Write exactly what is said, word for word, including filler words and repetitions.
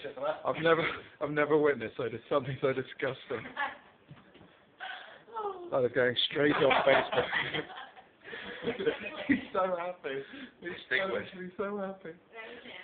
I've never, I've never witnessed so something so disgusting. That is going straight on Facebook. He's so happy. He's so, he's so happy.